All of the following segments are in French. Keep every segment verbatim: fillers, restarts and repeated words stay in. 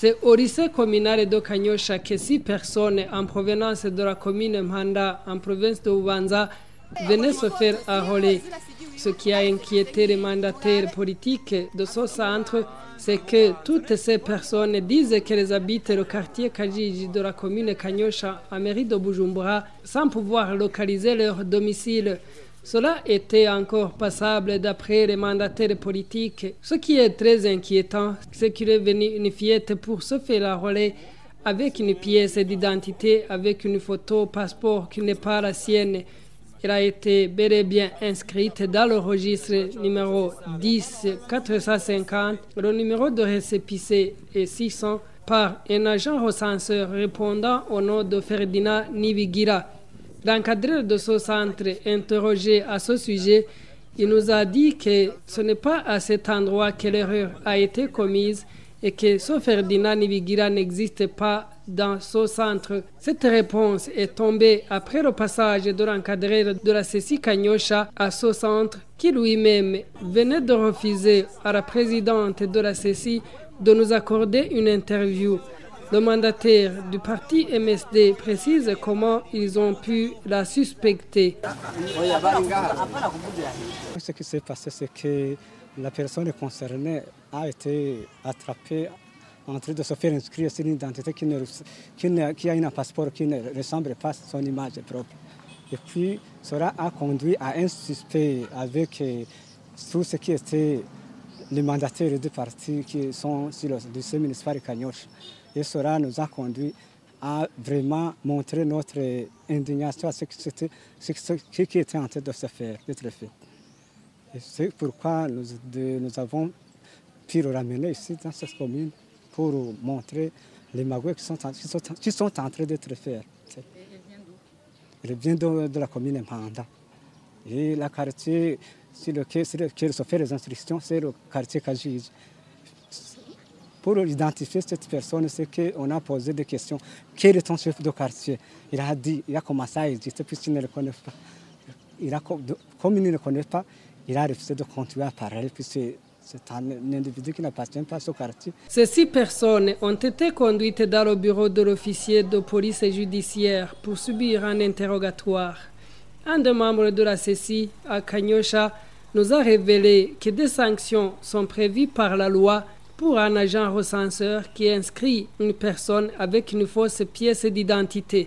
C'est au lycée communal de Kanyosha que six personnes en provenance de la commune Mhanda en province de Oubanza venaient se faire enrôler. Ce qui a inquiété les mandataires politiques de ce centre, c'est que toutes ces personnes disent qu'elles habitent le quartier Kajiji de la commune Kanyosha en mairie de Bujumbura sans pouvoir localiser leur domicile. Cela était encore passable d'après les mandataires politiques. Ce qui est très inquiétant, c'est qu'il est venu une fillette pour se faire enrôler avec une pièce d'identité, avec une photo passeport qui n'est pas la sienne. Elle a été bel et bien inscrite dans le registre numéro dix quatre cent cinquante. Le numéro de récépissé est six cents par un agent recenseur répondant au nom de Ferdinand Nibigira. L'encadreur de ce centre, interrogé à ce sujet, il nous a dit que ce n'est pas à cet endroit que l'erreur a été commise et que ce Ferdinand Nibigira n'existe pas dans ce centre. Cette réponse est tombée après le passage de l'encadreur de la C C I Kanyosha à ce centre, qui lui-même venait de refuser à la présidente de la C C I de nous accorder une interview. Le mandataire du parti M S D précise comment ils ont pu la suspecter. Ce qui s'est passé, c'est que la personne concernée a été attrapée en train de se faire inscrire sur une identité qui, ne, qui, ne, qui a un passeport qui ne ressemble pas à son image propre. Et puis, cela a conduit à un suspect avec tout ce qui était les mandataires du parti qui sont sur le lycée municipal de Kanyosha. Et cela nous a conduit à vraiment montrer notre indignation à ce qui, était, ce qui était en train de se faire, d'être fait. Et c'est pourquoi nous, de, nous avons pu le ramener ici dans cette commune pour montrer les magouilles qui sont, qui sont, qui sont en train d'être faits. Elle vient de, de la commune Mhanda. Et le quartier sur lequel, sur lequel se fait les instructions, c'est le quartier Kajiji. Pour identifier cette personne, c'est qu'on a posé des questions. Quel est ton chef de quartier? Il a dit, il a commencé à exister puisqu'il ne le connaît pas. Il a, comme il ne le connaît pas, il a refusé de continuer à parler puisque c'est un individu qui n'appartient pas à ce quartier. Ces six personnes ont été conduites dans le bureau de l'officier de police judiciaire pour subir un interrogatoire. Un des membres de la C C I à Kanyosha nous a révélé que des sanctions sont prévues par la loi pour un agent recenseur qui inscrit une personne avec une fausse pièce d'identité.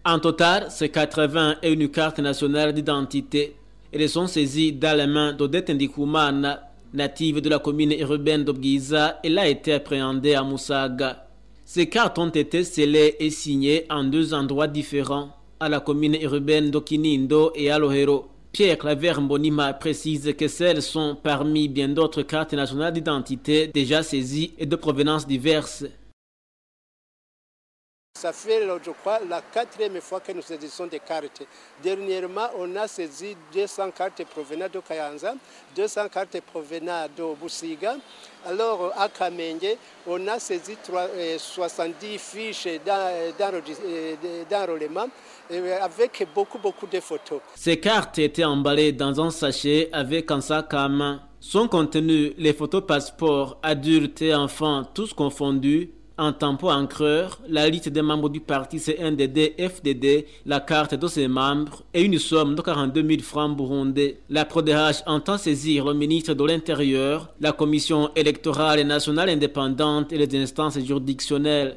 En total, c'est quatre-vingts et une carte nationale d'identité. Elles sont saisies dans les mains d'Odette Ndikumana, native de la commune urbaine d'Obgiza. Elle a été appréhendée à Moussaga. Ces cartes ont été scellées et signées en deux endroits différents, à la commune urbaine d'Okinindo et à Lohero. Pierre Claver Mbonima précise que celles sont parmi bien d'autres cartes nationales d'identité déjà saisies et de provenances diverses. Ça fait, je crois, la quatrième fois que nous saisissons des cartes. Dernièrement, on a saisi deux cents cartes provenant de Kayanza, deux cents cartes provenant de Busiga. Alors, à Kamenge, on a saisi soixante-dix fiches d'enrôlement avec beaucoup, beaucoup de photos. Ces cartes étaient emballées dans un sachet avec un sac à main. Son contenu, les photos passeports, adultes et enfants, tous confondus, en tampon encreur, la liste des membres du parti C N D D F D D, la carte de ses membres et une somme de quarante-deux mille francs burundais. La P R O D H entend saisir le ministre de l'Intérieur, la Commission électorale nationale indépendante et les instances juridictionnelles.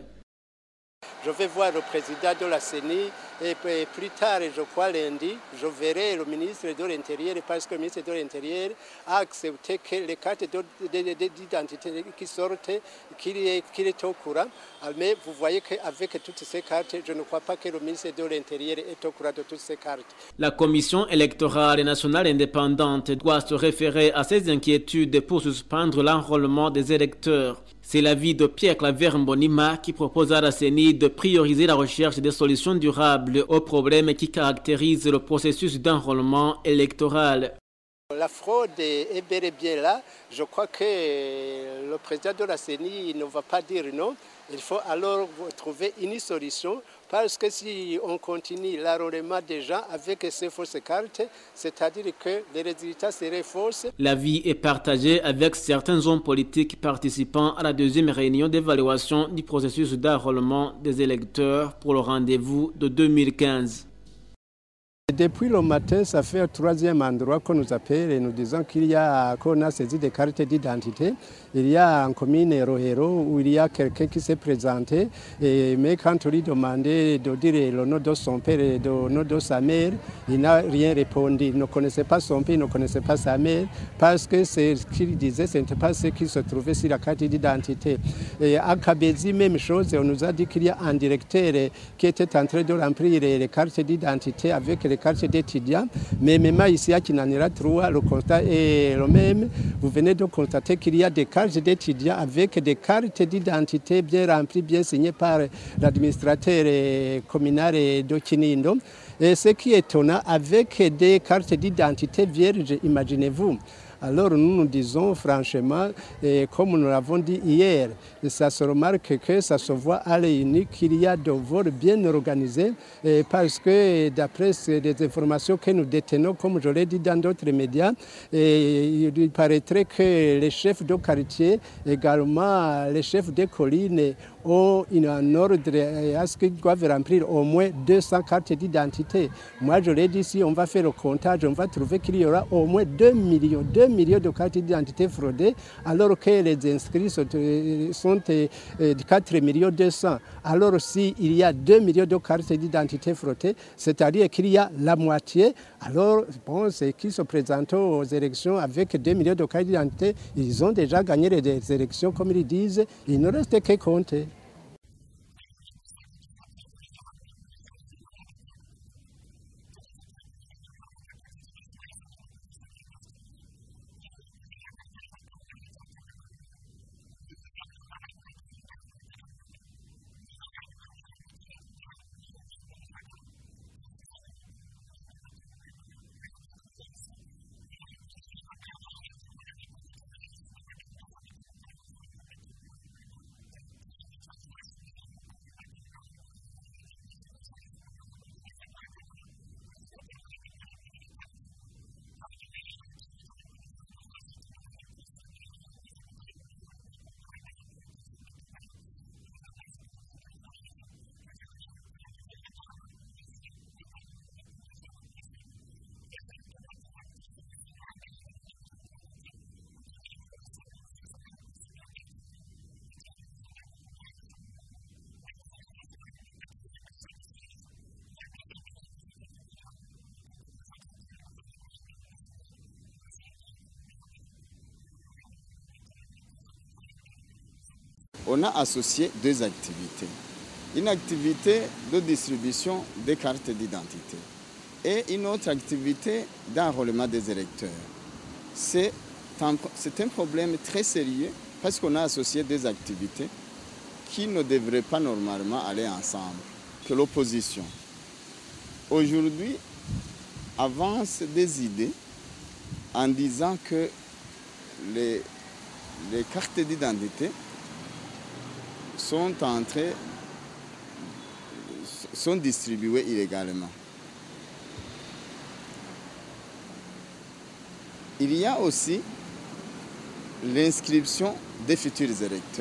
Je vais voir le président de la C E N I et plus tard, je crois lundi, je verrai le ministre de l'Intérieur parce que le ministre de l'Intérieur a accepté que les cartes d'identité qui sortent, qu'il est au courant. Mais vous voyez qu'avec toutes ces cartes, je ne crois pas que le ministre de l'Intérieur est au courant de toutes ces cartes. La Commission électorale nationale indépendante doit se référer à ces inquiétudes pour suspendre l'enrôlement des électeurs. C'est l'avis de Pierre Claver Mbonima qui propose à la C E N I de prioriser la recherche des solutions durables aux problèmes qui caractérisent le processus d'enrôlement électoral. La fraude est bel et bien là. Je crois que le président de la C E N I ne va pas dire non. Il faut alors trouver une solution parce que si on continue l'enrôlement des gens avec ces fausses cartes, c'est-à-dire que les résultats seraient fausses. L'avis est partagé avec certains hommes politiques participant à la deuxième réunion d'évaluation du processus d'enrôlement des électeurs pour le rendez-vous de deux mille quinze. Depuis le matin, ça fait le troisième endroit qu'on nous appelle et nous disons qu'il y a, qu'on a saisi des cartes d'identité. Il y a en commune Rohero où il y a quelqu'un qui s'est présenté, et, mais quand on lui demandait de dire le nom de son père et le nom de sa mère, il n'a rien répondu. Il ne connaissait pas son père, il ne connaissait pas sa mère, parce que ce qu'il disait, ce n'était pas ce qui se trouvait sur la carte d'identité. Et à Kabezi, même chose, on nous a dit qu'il y a un directeur qui était en train de remplir les cartes d'identité avec les cartes d'étudiants, mais même ici à Kinanira trois, le constat est le même. Vous venez de constater qu'il y a des cartes d'étudiants avec des cartes d'identité bien remplies, bien signées par l'administrateur communal de Kinindo. Et ce qui est étonnant, avec des cartes d'identité vierges, imaginez-vous. Alors nous nous disons franchement, et comme nous l'avons dit hier, ça se remarque que ça se voit à l'U qu'il y a de vols bien organisés, et parce que d'après les informations que nous détenons, comme je l'ai dit dans d'autres médias, et il paraîtrait que les chefs de quartier, également les chefs des collines, ont un ordre à ce qu'ils doivent remplir au moins deux cents cartes d'identité. Moi je l'ai dit, si on va faire le comptage, on va trouver qu'il y aura au moins deux millions, deux millions de cartes d'identité fraudées, alors que les inscrits sont, sont quatre millions deux cents. Alors s'il y a deux millions de cartes d'identité fraudées, c'est-à-dire qu'il y a la moitié, alors bon, ceux qui se présentent aux élections avec deux millions de cartes d'identité, ils ont déjà gagné les élections comme ils disent, il ne reste que compter. on a associé deux activités. Une activité de distribution des cartes d'identité et une autre activité d'enrôlement des électeurs. C'est un, c'est un problème très sérieux parce qu'on a associé deux activités qui ne devraient pas normalement aller ensemble. Que l'opposition, aujourd'hui, avance des idées en disant que les, les cartes d'identité sont entrées, sont distribuées illégalement. Il y a aussi l'inscription des futurs électeurs.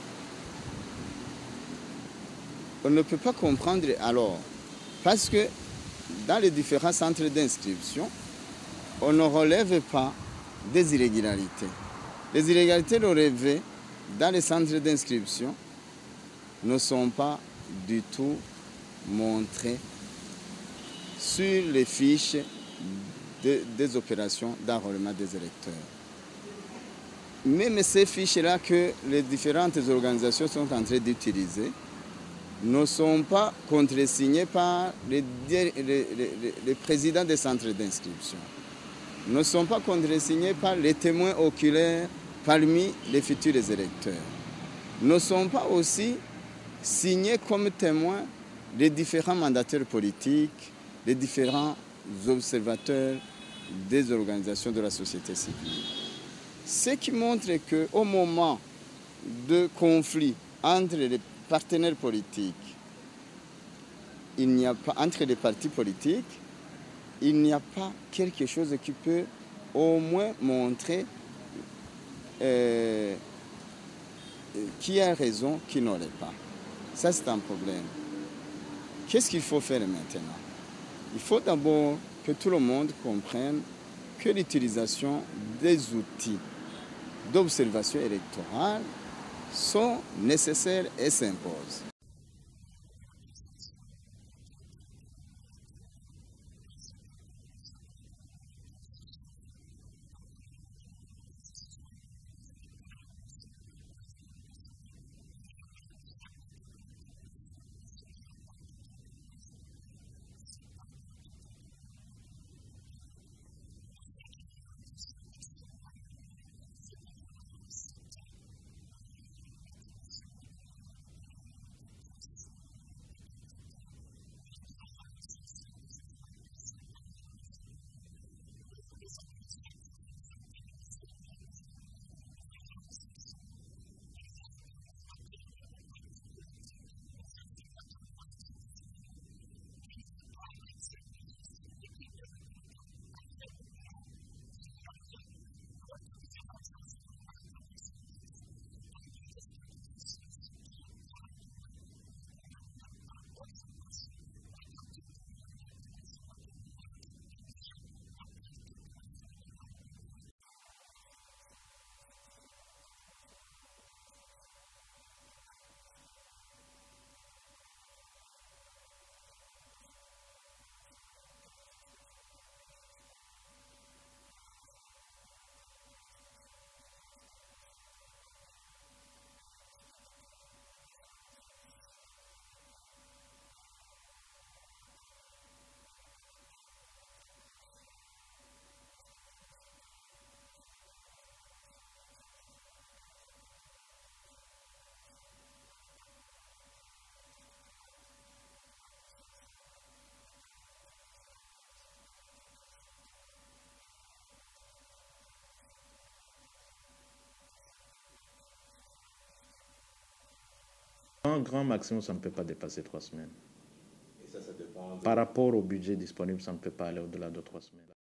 On ne peut pas comprendre alors, parce que dans les différents centres d'inscription, on ne relève pas des irrégularités. Les irrégularités relevées dans les centres d'inscription ne sont pas du tout montrées sur les fiches de, des opérations d'enrôlement des électeurs. Même ces fiches-là que les différentes organisations sont en train d'utiliser ne sont pas contresignées par les, les, les, les présidents des centres d'inscription, ne sont pas contresignés par les témoins oculaires parmi les futurs électeurs, ne sont pas aussi signés comme témoins les différents mandataires politiques, les différents observateurs des organisations de la société civile. Ce qui montre qu'au moment de conflit entre les partenaires politiques, il n'y a pas, entre les partis politiques, il n'y a pas quelque chose qui peut au moins montrer euh, qui a raison, qui n'aurait pas. Ça, c'est un problème. Qu'est-ce qu'il faut faire maintenant? Il faut d'abord que tout le monde comprenne que l'utilisation des outils d'observation électorale sont nécessaires et s'imposent. Un grand maximum, ça ne peut pas dépasser trois semaines. Et ça, ça dépend de... Par rapport au budget disponible, ça ne peut pas aller au-delà de trois semaines.